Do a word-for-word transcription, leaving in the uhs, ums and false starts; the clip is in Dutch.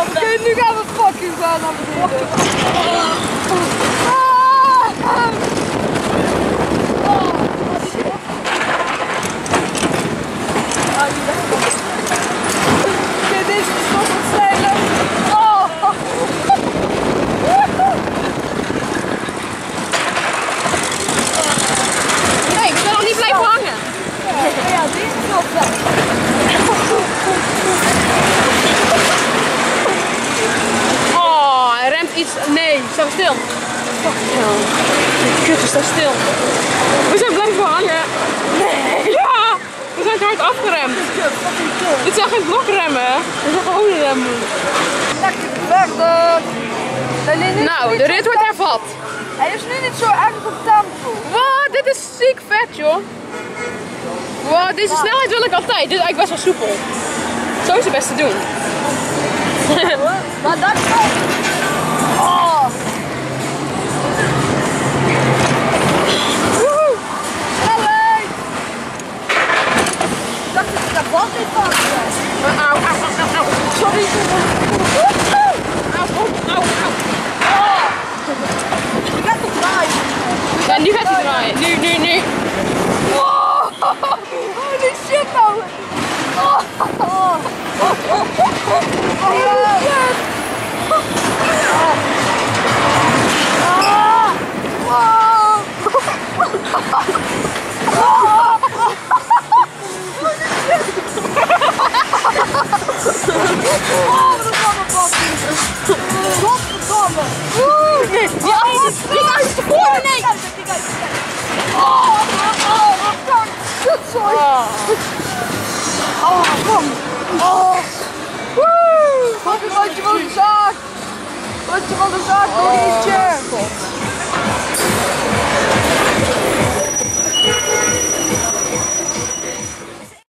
Oké, nu gaan we fucking gaan naar beneden. Oké, deze is toch wat stijlen. Nee, we kunnen nog niet blijven hangen. Ja, deze is wel vet. Oh, hij remt iets. Nee, sta stil. Fucking hell. Kut, sta stil. We zijn blijven hangen. Nee. Ja, we zijn te hard afgeremd. Dit zijn geen blokremmen. Dit zijn gewoon remmen. Lekker verder. Nou, de rit wordt hervat. Hij is nu niet zo erg op tempo. Wat? Dit is ziek vet, joh. Wow, deze snelheid wil ik altijd. Dit is eigenlijk best wel soepel. Zo is het best te doen. Maar dat is ook... Oh. Woehoe. Snelheid. Ik dacht dat ik daar band in vast was. Auw, auw, auw, auw. Sorry. Auw, auw, auw, auw. Oh. Je gaat toch draaien? Ja, nu gaat hij draaien. Nu, nu, nu. Oh, holy shit nou. Oh. Oh. Oh. Holy shit. Oh. Ah. Wow. Oh. Oh, wat een lange bakkie. Godverdomme. Oeh, nee. Ja, je gaat te voren, nee. Oh, oh, oh, kak. Kutzooi. Oh, kom. Oh. Woe. Wat een randje van de zaak. Randje van de zaak, nog eentje.